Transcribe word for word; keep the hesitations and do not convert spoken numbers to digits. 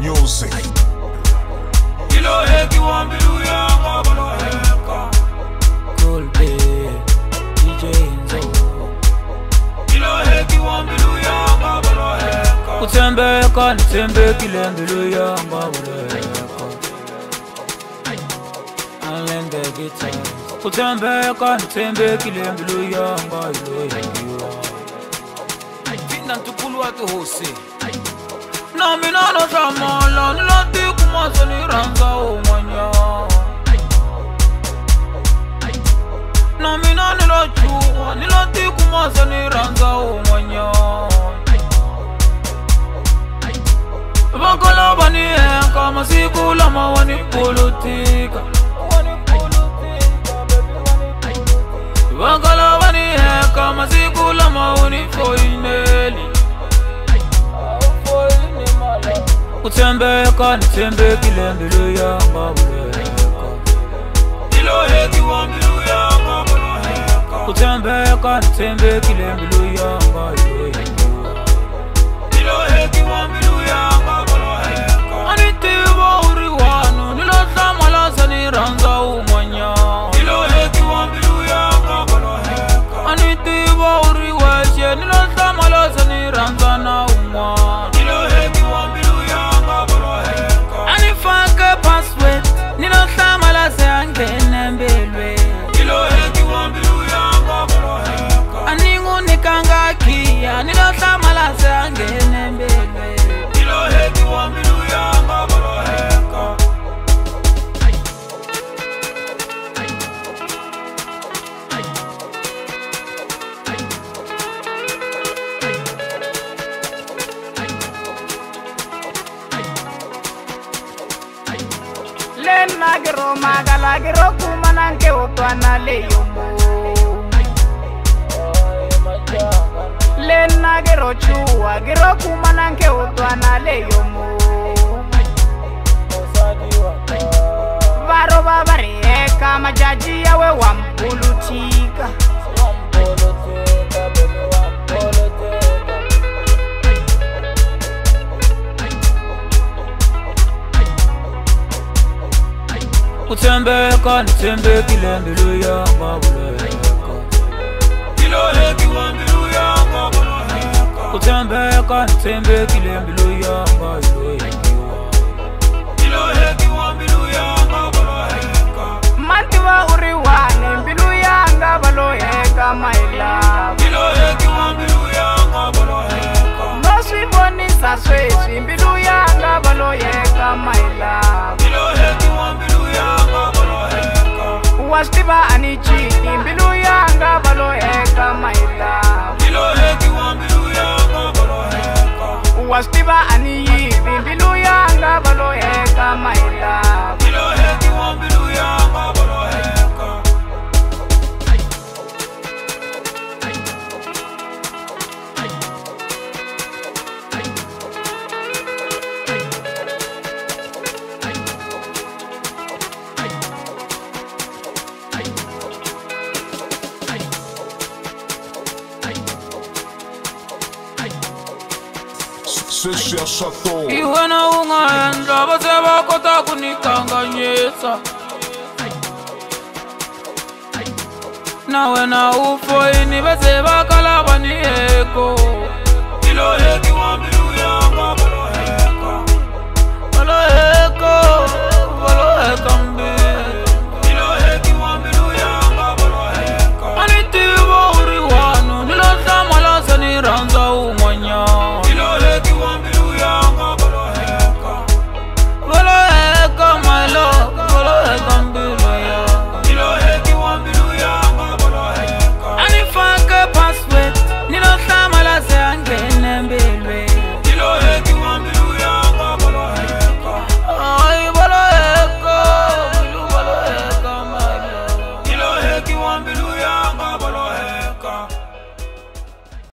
music. Ilo heki wambilu yanga bolo heka Cool B, D J Enzo. Ilo heki wambilu yanga bolo heka Kutembeka nitembe kile mbilu yanga bolo heka I learn the guitar. Kutembeka nitembe kile mbilu yanga ilo yengiwa Tinda ntukulu watu hose Na minano shamala nilati kumasa niranza umanya Na minano nilachuwa nilati kumasa niranza umanya Bakala bani heka masiku lama wani politika Bakala bani heka masiku lama wani foineli Kutembeka nitembe kile mbilu yanga bolo heka Ilo heki wambilu yanga bolo heka Kutembeka nitembe kile mbilu yanga ilo yengiwa Ilo heki wambilu yanga bolo heka Anitiba uri wanu nilota malasa niranza umanya Ilo heki wambilu yanga bolo heka Anitiba uri weshe nilota malasa niranza na umwa Ilo heki wambilu yanga bolo heka Anifake password nilota malasa angene mbelwe Ilo heki wambilu yanga bolo heka Aningu nikanga kia nilota malasa angene mbelwe Ilo heki wambilu yanga bolo heka Len magiro magala giro kumananke utwana leyomo Len nagiro chua giro kumananke utwana leyomo Varo babari eka majaji yawe wampulutika Kutembeka nitembe kile mbilu yanga bolo heka Ilo heki wambilu yanga bolo heka Kutembeka nitembe kile mbilu yanga ilo yengiwa Ilo heki wambilu yanga bolo heka Mantiwa uri wane mbilu yanga balo heka my love Ilo heki wambilu yanga bolo heka No swiboni sa sweswi mbilu yanga balo heka my love Ilo heki wambilu yanga bolo heka Wastiba anichiti mbilu yanga balo heka my love Ilo heki wambilu yanga bolo heka Wastiba aniyibi mbilu yanga balo heka my love Ilo heki wambilu yanga bolo heka Sesha Chateau. Iwe na ungaenda base bakota kunikanganyisa Nawe na ufoini base bakala bani heko Ilo heki wambilu